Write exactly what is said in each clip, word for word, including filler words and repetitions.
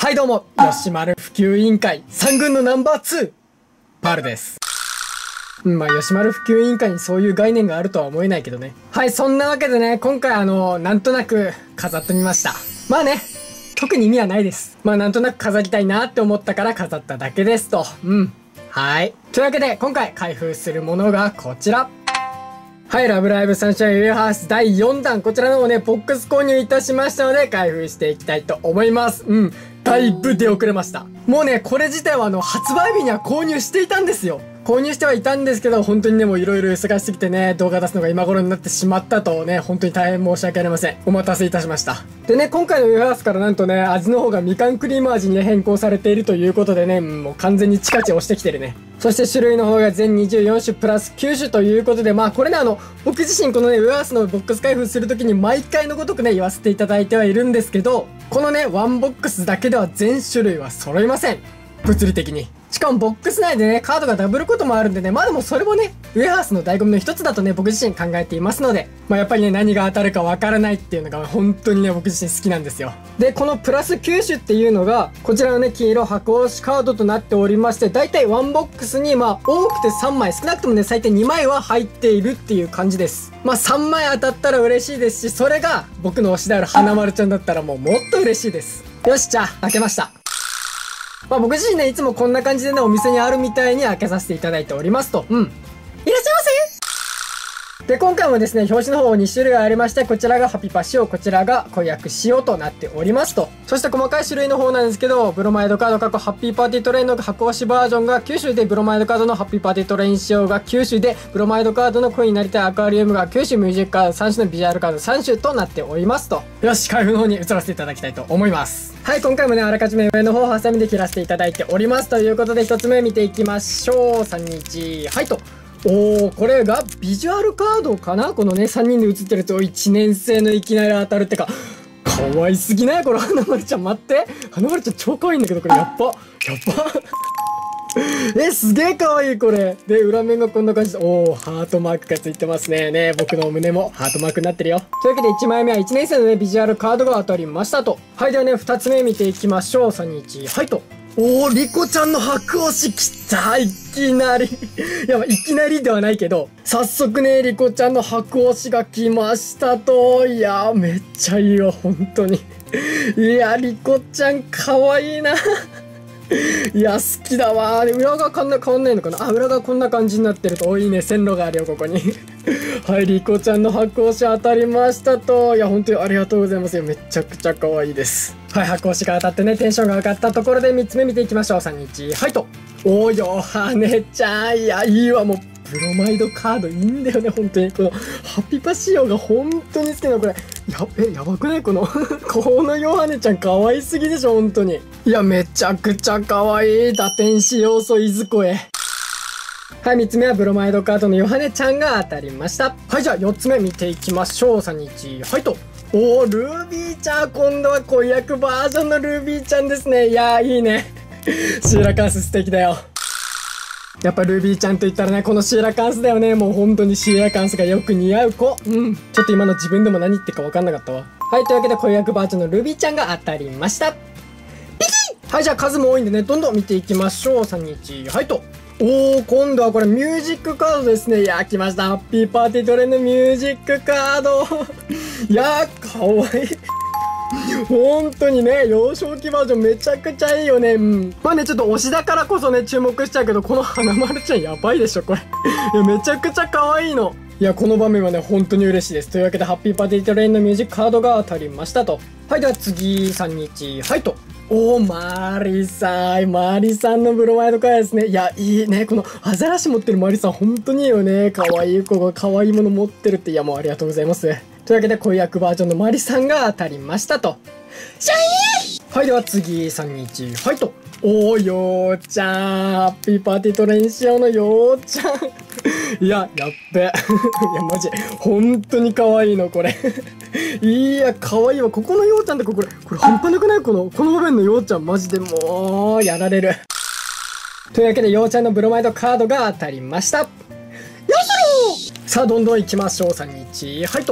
はいどうも、よしまる普及委員会さん軍のナンバーツー、パールです。まあ、よしまる普及委員会にそういう概念があるとは思えないけどね。はい、そんなわけでね、今回あの、なんとなく飾ってみました。まあね、特に意味はないです。まあなんとなく飾りたいなって思ったから飾っただけですと。うん。はい。というわけで、今回開封するものがこちら。はい、ラブライブサンシャインウェアハウスだいよんだん。こちらの方ね、ボックス購入いたしましたので、開封していきたいと思います。うん。だいぶ出遅れました。もうね、これ自体はあの、発売日には購入していたんですよ。購入してはいたんですけど、本当にね、もういろいろ忙しすぎてね、動画出すのが今頃になってしまったとね、本当に大変申し訳ありません。お待たせいたしました。でね、今回のウェアハウスからなんとね、味の方がみかんクリーム味に、ね、変更されているということでね、もう完全にチカチ押してきてるね。そして種類の方が全にじゅうよんしゅプラスきゅうしゅということで、まあこれね、あの、僕自身このね、ウェアハウスのボックス開封するときに毎回のごとくね、言わせていただいてはいるんですけど、このね、ワンボックスだけでは全種類は揃いません。物理的に。しかもボックス内でね、カードがダブることもあるんでね、まあでもそれもね、ウェアハウスの醍醐味の一つだとね、僕自身考えていますので、まあやっぱりね、何が当たるかわからないっていうのが本当にね、僕自身好きなんですよ。で、このプラスきゅう種っていうのが、こちらのね、黄色箱押しカードとなっておりまして、だいたいワンボックスに、まあ多くてさんまい、少なくともね、最低にまいは入っているっていう感じです。まあさんまい当たったら嬉しいですし、それが僕の推しである花丸ちゃんだったらもうもっと嬉しいです。よし、じゃあ、開けました。まあ僕自身ね、いつもこんな感じでね、お店にあるみたいに開けさせていただいておりますと。うん。いらっしゃいませ。で、今回もですね、表紙の方に種類がありまして、こちらがハピパ仕様、こちらが婚約仕様となっておりますと。そして細かい種類の方なんですけど、ブロマイドカード過去ハッピーパーティートレインの箱押しバージョンがきゅう種で、ブロマイドカードのハッピーパーティートレイン仕様がきゅう種で、ブロマイドカードの恋になりたいアクアリウムがきゅう種、ミュージックカードさん種のビジュアルカードさん種となっておりますと。よし、開封の方に移らせていただきたいと思います。はい、今回もね、あらかじめ上の方をハサミで切らせていただいております。ということで、一つ目見ていきましょう。さん、に、いち、はいと。おー、これがビジュアルカードかな、このね、さんにんで写ってるといちねん生のいきなり当たるってか、かわいすぎないこの花丸ちゃん。待って。花丸ちゃん超かわいいんだけど、これやっぱ。やっぱ。え、すげえかわいいこれ。で、裏面がこんな感じで、おー、ハートマークがついてますね。ね、僕の胸もハートマークになってるよ。というわけでいちまいめはいちねん生のね、ビジュアルカードが当たりましたと。はい、ではね、ふたつめ見ていきましょう。さん、に、いち、はいと。おー、リコちゃんの白押しきた。いきなり。いや、いきなりではないけど、早速ね、リコちゃんの白押しが来ましたと。いやー、めっちゃいいわ、本当に。いや、リコちゃんかわいいな。いや、好きだわー。裏側こんな変わんないのかなあ、裏側こんな感じになってると。お、いいね。線路があるよ、ここに。はい、リコちゃんの白押し当たりましたと。いや、本当にありがとうございますよ。めちゃくちゃ可愛いです。はい、白押しが当たってね、テンションが上がったところでみっつめ見ていきましょう。さん、に、いち、はいと。おー、ヨハネちゃん。いや、いいわ、もう。ブロマイドカードいいんだよね、本当に。この、ハピパ仕様が本当に好きなの、これ。や、え、やばくないこの、このヨハネちゃん可愛すぎでしょ、本当に。いや、めちゃくちゃ可愛い。打天使要素いずこへ。はい、みっつめはブロマイドカードのヨハネちゃんが当たりました。はい、じゃあよっつめ見ていきましょう。さん、に、いち、はいと。おー、ルービーちゃん。今度は婚約バージョンのルービーちゃんですね。いやー、いいね。シーラカンス素敵だよ。やっぱルビーちゃんと言ったらね、このシーラカンスだよね。もう本当にシーラカンスがよく似合う子。うん。ちょっと今の自分でも何言ってるか分かんなかったわ。はい、というわけで婚約バージョンのルビーちゃんが当たりました。ピキッ。はい、じゃあ数も多いんでね、どんどん見ていきましょう。さん、に、いち、はいと。おー、今度はこれミュージックカードですね。いやー、来ました。ハッピーパーティートレインのミュージックカード。いやー、かわいい。本当にね、幼少期バージョンめちゃくちゃいいよね。うん。まあね、ちょっと推しだからこそね、注目しちゃうけど、この花丸ちゃんやばいでしょ、これ。いや、めちゃくちゃ可愛いの。いや、この場面はね、本当に嬉しいです。というわけで、ハッピーパーティートレインのミュージックカードが当たりましたと。はい、では次、さん、に、いち、はいと。おー、マリさん。マリさんのブロマイドカードですね。いや、いいね。このアザラシ持ってるマリさん、本当にいいよね。可愛い子が可愛いもの持ってるって。いや、もうありがとうございます。というわけで、婚約バージョンのマリさんが当たりましたと。シャイー。はい、では次、さん、に、いち、はいと。おー、よーちゃん。ハッピーパーティートレイン仕様のよーちゃん。いや、やっべ。いや、マジ、本当に可愛いの、これ。いや、可愛いわ。ここのよーちゃんってこれ、これ半端なくないこの、この場面のよーちゃん、マジでもう、やられる。というわけで、よーちゃんのブロマイドカードが当たりました。よいしょー。さあ、どんどん行きましょう。さん、に、いち、はいと。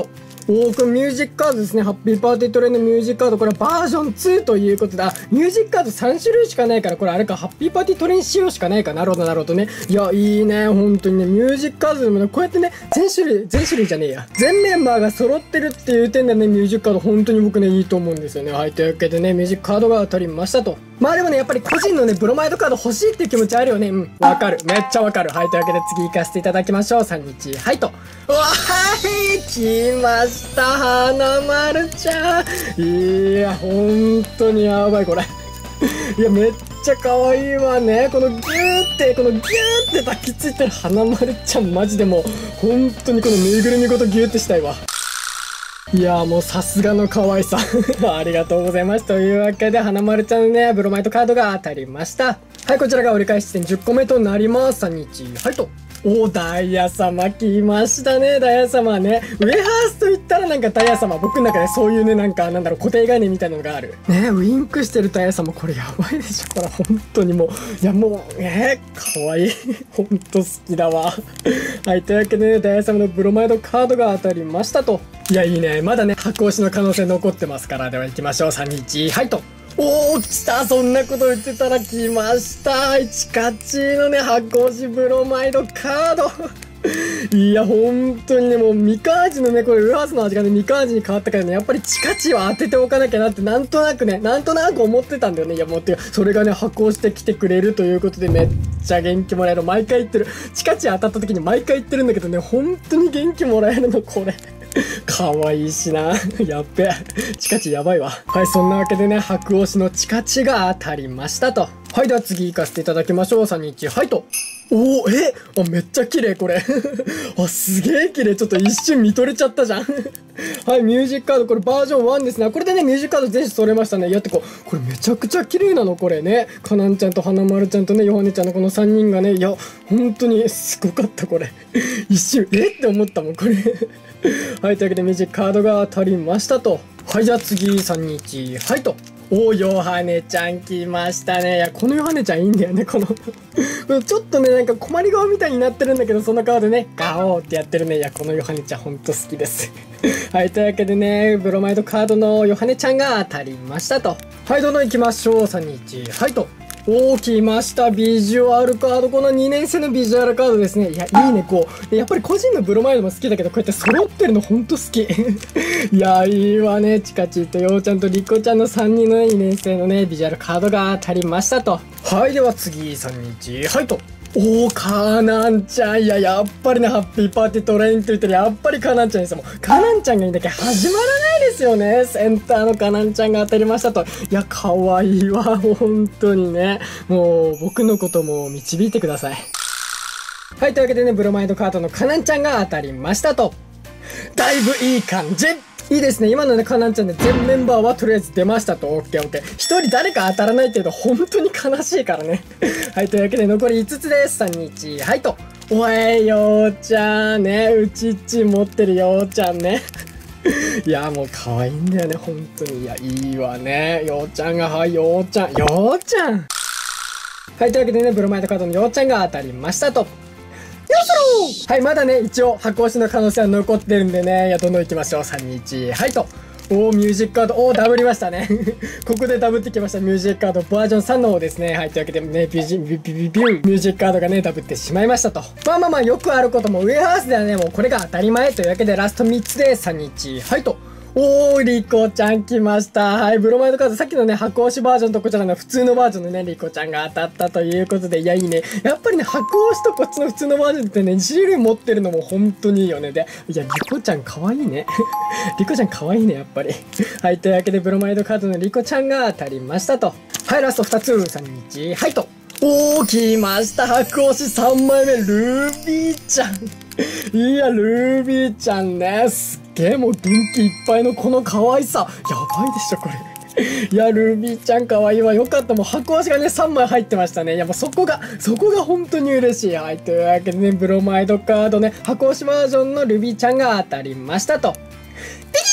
おー、これミュージックカードですね。ハッピーパーティートレインのミュージックカード。これバージョンツーということで、あ、ミュージックカードさん種類しかないから、これあれか、ハッピーパーティートレイン仕様しかないか。なるほど、なるほどね。いや、いいね。本当にね、ミュージックカードでもね、こうやってね、全種類、全種類じゃねえや。全メンバーが揃ってるっていう点でね、ミュージックカード本当に僕ね、いいと思うんですよね。はい、というわけでね、ミュージックカードが当たりましたと。まあでもね、やっぱり個人のね、ブロマイドカード欲しいっていう気持ちあるよね。うん、わかる。めっちゃわかる。はい、というわけで次行かせていただきましょう。さんにち、はいと。うわーい、来ました、花丸ちゃん。いや、本当にやばい、これ。いや、めっちゃ可愛いわね。このギューって、このギューって抱きついてる花丸ちゃん、マジでもう、本当にこのぬいぐるみごとギューってしたいわ。いやーもうさすがの可愛さ。ありがとうございます。というわけで、花丸ちゃんのね、ブロマイドカードが当たりました。はい、こちらが折り返し地点じゅっこめとなります。さんにち、はいと。おー、ダイヤ様来ましたね、ダイヤ様ね。ウェハースと言ったらなんかダイヤ様、僕の中でそういうね、なんか、なんだろう、固定概念みたいなのがある。ね、ウインクしてるダイヤ様、これやばいでしょ。これ本当にもう、いやもう、えー、かわいい。ほんと好きだわ。はい、というわけでね、ダイヤ様のブロマイドカードが当たりましたと。いや、いいね。まだね、箱押しの可能性残ってますから、では行きましょう。さんにち、はいと。おー、来た。そんなこと言ってたら来ました。チカチのね、箱押しブロマイドカード。いや、本当にね、もう、ミカ味のね、これ、ウエハースの味がね、ミカ味に変わったからね、やっぱりチカチは当てておかなきゃなって、なんとなくね、なんとなく思ってたんだよね。いや、もう、てか、それがね、箱押してきてくれるということで、めっちゃ元気もらえる。毎回言ってる。チカチ当たった時に毎回言ってるんだけどね、本当に元気もらえるの、これ。かわいいしな。やっべ。チカチやばいわ。はい、そんなわけでね、白押しのチカチが当たりましたと。はい、では次行かせていただきましょう。さんにち、はいと。おお、えあ、めっちゃ綺麗、これ。あ、すげえ綺麗。ちょっと一瞬見とれちゃったじゃん。はい、ミュージックカード、これバージョンワンですね。これでね、ミュージックカード全種取れましたね。いや、ってこう、これめちゃくちゃ綺麗なの、これね。かなんちゃんと花丸ちゃんとね、ヨハネちゃんのこのさんにんがね、いや、本当にすごかった、これ。一瞬、えって思ったもん、これ。はい、というわけでミュージックカードが当たりましたと。はい、じゃあ次、さんにち、はいと。おー、ヨハネちゃん来ましたね。いや、このヨハネちゃんいいんだよね、この。ちょっとね、なんか困り顔みたいになってるんだけど、その顔でね、ガオーってやってるね。いや、このヨハネちゃんほんと好きです。はい、というわけでね、ブロマイドカードのヨハネちゃんが当たりましたと。はい、どんどん行きましょう。さんにち、はいと。おー、来ました。ビジュアルカード。このにねん生のビジュアルカードですね。いや、いいね、こう。やっぱり個人のブロマイドも好きだけど、こうやって揃ってるのほんと好き。いや、いいわね。チカチとヨウちゃんとリコちゃんのさんにんのね、にねん生のね、ビジュアルカードが当たりましたと。はい、では次、さんにち、はいと。おー、カナンちゃん。いや、やっぱりね、ハッピーパーティートレインと言ったら、やっぱりカナンちゃんですよ。もう、カナンちゃんがいいんだけど、始まらないですよね。センターのカナンちゃんが当たりましたと。いや、かわいいわ。本当にね。もう、僕のことも導いてください。はい、というわけでね、ブロマイドカードのカナンちゃんが当たりましたと。だいぶいい感じ。いいですね。今のね、カナンちゃんで全メンバーはとりあえず出ましたと。オッケーオッケー。一人誰か当たらないっていうと本当に悲しいからね。はい、というわけで残りいつつです。さんにち、はいと。おい、ようちゃんね。うちっち持ってるようちゃんね。いや、もう可愛いんだよね、本当に。いや、いいわね。ようちゃんが、はい、ようちゃん。ようちゃん。はい、というわけでね、ブロマイドカードのようちゃんが当たりましたと。よいしょー。はい、まだね、一応、箱押しの可能性は残ってるんでね。いや、どんどん行きましょう。さんにち、はいと。おー、ミュージックカード。おー、ダブりましたね。ここでダブってきました。ミュージックカードバージョンさんの方ですね。はい、というわけでね、ビジビビビビュー、ミュージックカードがね、ダブってしまいましたと。まあまあまあ、よくあることも、ウェハースではね、もうこれが当たり前というわけで、ラストみっつでさんにち、はいと。おー、リコちゃん来ました。はい、ブロマイドカード、さっきのね、箱押しバージョンとこちらの普通のバージョンのね、リコちゃんが当たったということで、いや、いいね。やっぱりね、箱押しとこっちの普通のバージョンってね、に種類持ってるのも本当にいいよね。で、いや、リコちゃん可愛いね。リコちゃん可愛いね、やっぱり。はい、というわけで、ブロマイドカードのリコちゃんが当たりましたと。はい、ラストふたつ、さんにち、はいと。おー、来ました。箱押しさんまいめ、ルービーちゃん。いや、ルービーちゃんね。すっげえ、もう元気いっぱいのこの可愛さ。やばいでしょ、これ。いや、ルービーちゃん可愛いわ。よかった。もう箱押しがね、さんまい入ってましたね。いや、もうそこが、そこが本当に嬉しい。はい。というわけでね、ブロマイドカードね、箱押しバージョンのルビーちゃんが当たりましたと。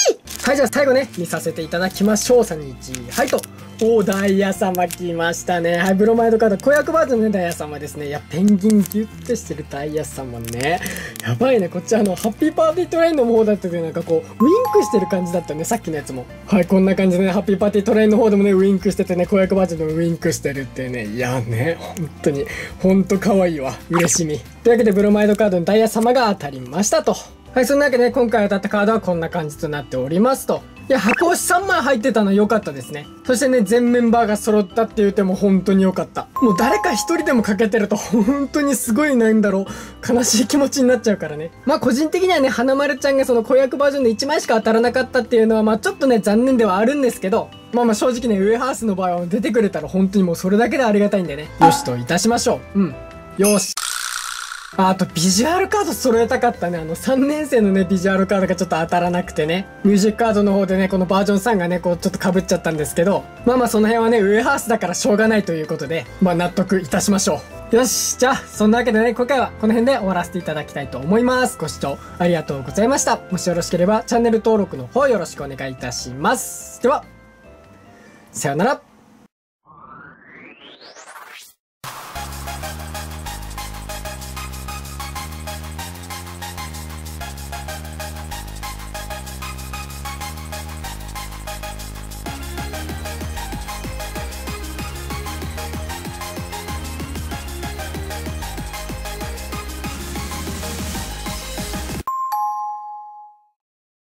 はい、じゃあ最後ね、見させていただきましょう。さん、に、いち、はいと。おー、ダイヤ様来ましたね。はい、ブロマイドカード、子役バージョンのね、ダイヤ様ですね。いや、ペンギンギュッてしてるダイヤ様ね。やばいね、こっちあの、ハッピーパーティートレインの方だったけど、なんかこう、ウインクしてる感じだったね、さっきのやつも。はい、こんな感じでね、ハッピーパーティートレインの方でもね、ウインクしててね、子役バージョンでもウインクしてるっていうね。いやね、本当に、ほんと可愛いわ。嬉しみ。というわけで、ブロマイドカードのダイヤ様が当たりましたと。はい、そんなわけで、ね、今回当たったカードはこんな感じとなっておりますと。いや、箱押しさんまい入ってたの良かったですね。そしてね、全メンバーが揃ったって言うても本当に良かった。もう誰か一人でも欠けてると本当にすごいなんだろう。悲しい気持ちになっちゃうからね。まあ個人的にはね、花丸ちゃんがその子役バージョンでいちまいしか当たらなかったっていうのはまあちょっとね、残念ではあるんですけど、まあまあ正直ね、ウエハースの場合は出てくれたら本当にもうそれだけでありがたいんでね。よしといたしましょう。うん。よし。あ、あとビジュアルカード揃えたかったね。あのさんねん生のね、ビジュアルカードがちょっと当たらなくてね。ミュージックカードの方でね、このバージョンさんがね、こうちょっと被っちゃったんですけど、まあまあその辺はね、ウエハースだからしょうがないということで、まあ納得いたしましょう。よし、じゃあ、そんなわけでね、今回はこの辺で終わらせていただきたいと思います。ご視聴ありがとうございました。もしよろしければチャンネル登録の方よろしくお願いいたします。では、さようなら。